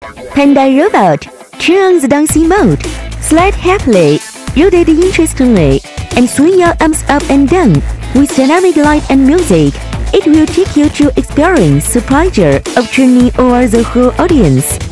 Panda robot, turn on the dancing mode. Slide happily, rotate interestingly, and swing your arms up and down with dynamic light and music. It will take you to experience the pleasure of turning over the whole audience.